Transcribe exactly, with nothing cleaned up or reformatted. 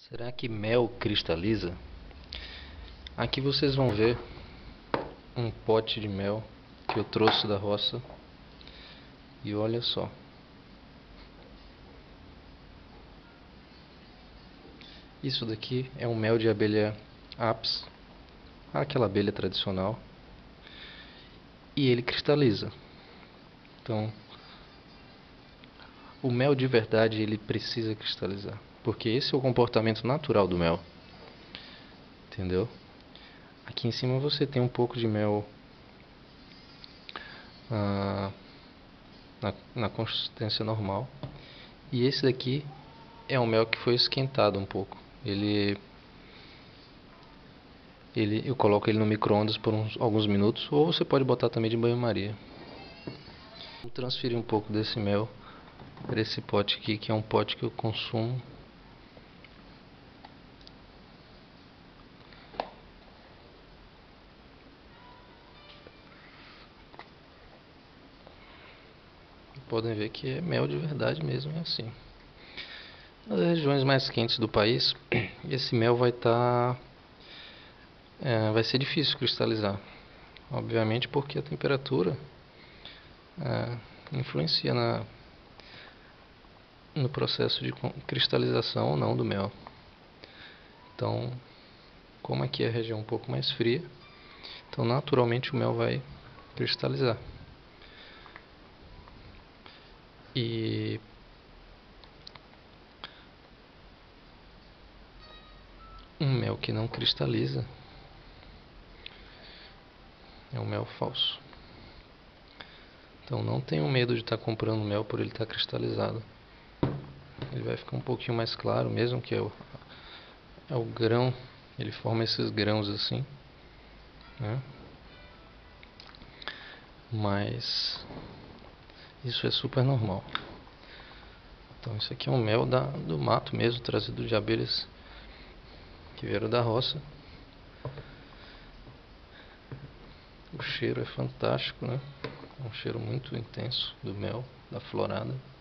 Será que mel cristaliza? Aqui vocês vão ver um pote de mel que eu trouxe da roça. E olha só. Isso daqui é um mel de abelha Apis, aquela abelha tradicional. E ele cristaliza. Então, o mel de verdade ele precisa cristalizar, porque esse é o comportamento natural do mel. Entendeu? Aqui em cima você tem um pouco de mel ah, na, na consistência normal. E esse daqui é um mel que foi esquentado um pouco. Ele, ele, eu coloco ele no micro-ondas por uns, alguns minutos, ou você pode botar também de banho-maria. Vou transferir um pouco desse mel para esse pote aqui, que é um pote que eu consumo. Podem ver que é mel de verdade mesmo, é assim. Nas regiões mais quentes do país, esse mel vai estar, tá, é, vai ser difícil cristalizar. Obviamente porque a temperatura é, influencia na, no processo de cristalização ou não do mel. Então, como aqui é a região um pouco mais fria, então naturalmente o mel vai cristalizar. E um mel que não cristaliza é um mel falso. Então não tenham medo de estar comprando mel por ele estar cristalizado. Ele vai ficar um pouquinho mais claro, mesmo que é o, é o grão, ele forma esses grãos assim, né? Mas isso é super normal. Então isso aqui é um mel da, do mato mesmo, trazido de abelhas que vieram da roça. O cheiro é fantástico, né? É um cheiro muito intenso do mel, da florada.